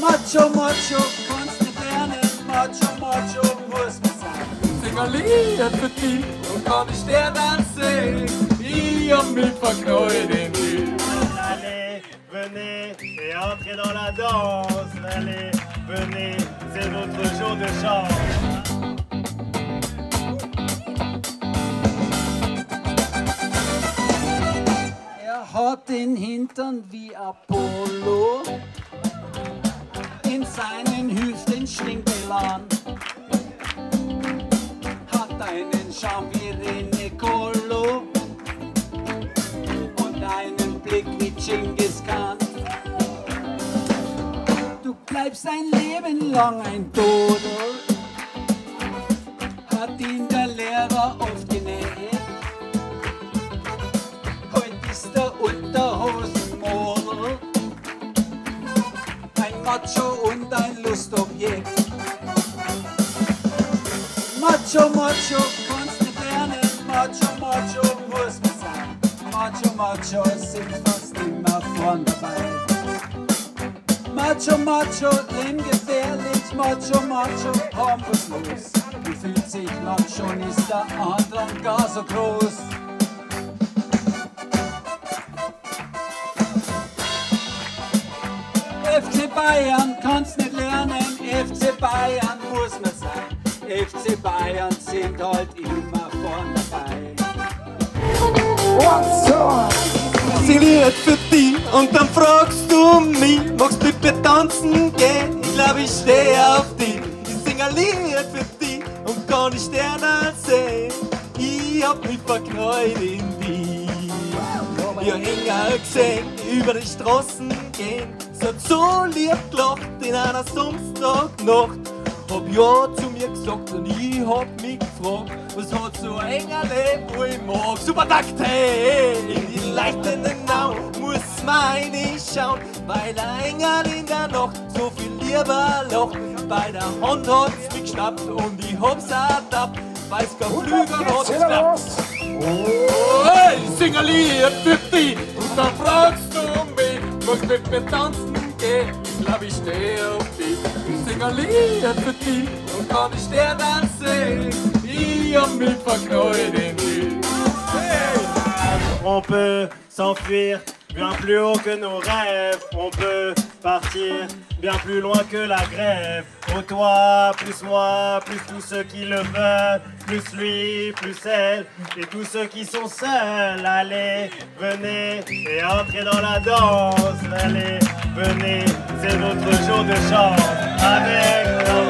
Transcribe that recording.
Macho, Macho, kannst nicht lernen, Macho, Macho, muss man sein. Sing ein Lied für dich und kann ich dir dann sehen. Ich hab mich verknallt in dich. Allez, venez et entrez dans la danse. Allez, venez, c'est votre jour de chance. Er hat den Hintern wie Apollo, in seinen Hüften schwingt Elan, hat einen Charme wie René Collo und einen Blick wie Genghis Khan. Du bleibst ein Leben lang ein Dodel, hat ihn der Lehrer oft genäht. Heute ist der Unterhosenmodel ein Macho und ein Lustobjekt. Macho, Macho, kannst nicht lernen, Macho, Macho, muss man sein. Macho, Macho, sind fast immer vorn dabei. Macho, Macho, leben gefährlich, Macho, Macho, harmlos. Wie fühlt sich Macho, ist der Andrang gar so groß. FC Bayern kannst nicht lernen, FC Bayern muss man sein. FC Bayern sind halt immer vorn dabei. Sing Lied für dich und dann fragst du mich, magst mit mir tanzen gehen? Ich glaub, ich steh auf dich. Ich sing ein Lied für dich und kann ich dir dann sehen. Ich hab mich verknallt in dich. Wir haben Engel gesehen, über die Straßen gehen. Sie hat so lieb gelacht in einer Samstagnacht. Hab ja zu mir gesagt und ich hab mich gefragt, was hat so ein Engel, wo ich mag. Super Takt, hey, in die leuchtenden Augen muss man reinschauen, weil ein Engel in der Nacht so viel lieber lacht. Bei der Hand hat's mich geschnappt und ich hab's ertappt, weil's kein Flügel hat geklappt. Oh, hey, sing ein Lied für dich und dann fragst du mich, magst mit mir tanzen gehen? Ich glaub, ich steh auf dich. Ich sing ein Lied für dich und kann ich dir dann sehen. Ich hab mich verknallt in dich. Hey! On peut s'enfuir bien plus haut que nos rêves. On peut partir bien plus loin que la grève. Oh toi, plus moi, plus tous ceux qui le veulent. Plus lui, plus elle, et tous ceux qui sont seuls. Allez, venez et entrez dans la danse. Allez, venez, c'est notre jour de chance. Avec